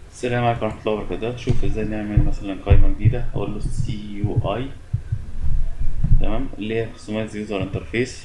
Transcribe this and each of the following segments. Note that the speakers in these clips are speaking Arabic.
السلام عليكم ورحمة الله وبركاته. شوف ازاي نعمل مثلا قائمة جديدة. اقول له سي يو اي، تمام، اللي هي كستمايز يوزر انترفيس.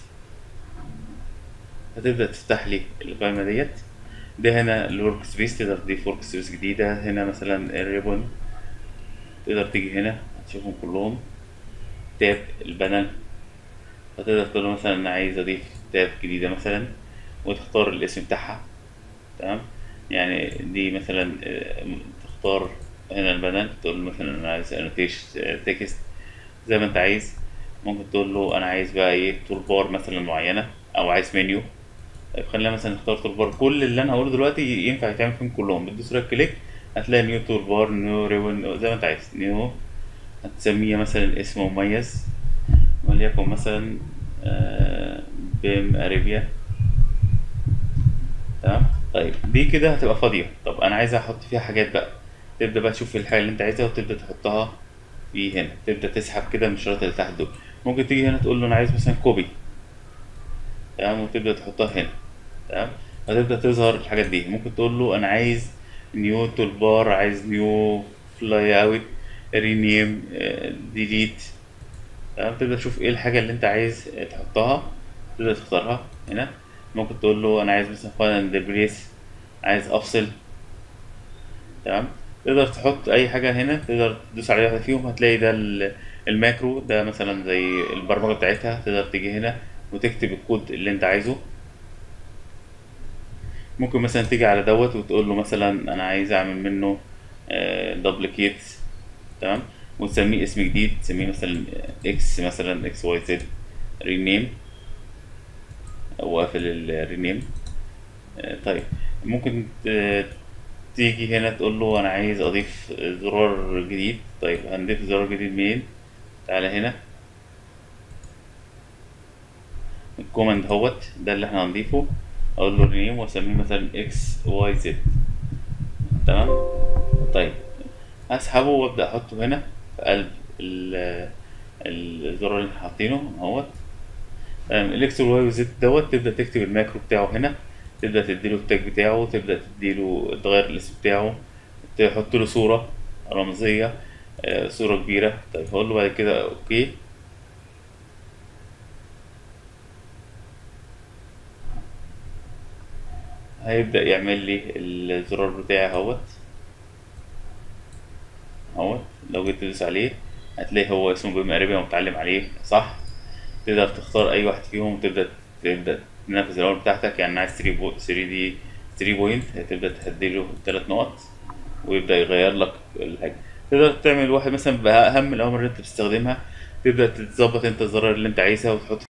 هتبدأ تفتح لي القائمة ديت. ده هنا الورك سبيس، تقدر تضيف ورك سبيس جديدة. هنا مثلا الريبون، تقدر تيجي هنا هتشوفهم كلهم. تاب البانل، فتقدر تقول له مثلا انا عايز اضيف تاب جديدة مثلا، وتختار الاسم بتاعها. تمام، يعني دي مثلا تختار هنا البانل، تقول له مثلا انا عايز انوتيش تكست زي ما انت عايز. ممكن تقول له انا عايز بقى ايه تول بار مثلا معينه، او عايز منيو. طيب خلينا مثلا نختار تول بار. كل اللي انا هقوله دلوقتي ينفع يتعمل فيهم كلهم. بتدوس رايت كليك هتلاقي نيو تول بار، نيو ريبون، زي ما انت عايز. نيو هتسميه مثلا اسم مميز، وليكن مثلا بيم اريبيا. تمام. طيب دي كده هتبقى فاضيه. طب انا عايز احط فيها حاجات بقى. تبدا بقى تشوف الحاجه اللي انت عايزها وتبدا تحطها في هنا. تبدا تسحب كده من الشريط اللي تحت دول. ممكن تيجي هنا تقول له انا عايز مثلا كوبي، تمام، وتبدأ تحطها هنا. تمام، هتبدأ تظهر الحاجات دي. ممكن تقول له أنا عايز نيو تول بار، عايز نيو فلاي اوت، رينيم، ديليت. تمام، تبدأ تشوف ايه الحاجة اللي انت عايز تحطها، تبدأ تختارها هنا. ممكن تقول له أنا عايز مثلا فايند بريس، عايز أفصل. تمام، تقدر تحط أي حاجة هنا، تقدر تدوس على واحدة فيهم هتلاقي ده الماكرو ده مثلا زي البرمجة بتاعتها. تقدر تيجي هنا وتكتب الكود اللي انت عايزه. ممكن مثلا تيجي على دوت وتقول له مثلا انا عايز اعمل منه دبليكيت. تمام، وتسميه اسم جديد، تسميه مثلا اكس، مثلا اكس واي زد رينيم، او قافل الرينيم. طيب ممكن تيجي هنا تقول له انا عايز اضيف زرار جديد. طيب هنضيف زرار جديد منين؟ تعالى هنا الكوماند هوت ده اللي احنا هنضيفه. اقول له رينيم واسميه مثلا اكس واي زد. تمام. طيب هسحبه وابدا احطه هنا في قلب الزرار اللي احنا حاطينه اهوت. الاكس والواي وزد دوت. تبدا تكتب الماكرو بتاعه هنا، تبدا تديله التاج بتاعه، تبدا تديله تغير الاسم بتاعه، تحط له صوره رمزيه، صوره كبيره. طيب هقول له بعد كده اوكي. هيبدا يعمل لي الزرار بتاعي اهوت. لو جيت تدوس عليه هتلاقي هو اسمه بما قريبا ومتعلم عليه صح. تقدر تختار اي واحد فيهم وتبدا تنفذ الاول بتاعتك. يعني عايز 3 دي 3 بوينت، هتبدا تهديله 3 نقط ويبدا يغير لك الحاجه. تقدر تعمل واحد مثلا باهم الاوامر اللي انت بتستخدمها. تبدا تظبط انت الزرار اللي انت عايزها وتحط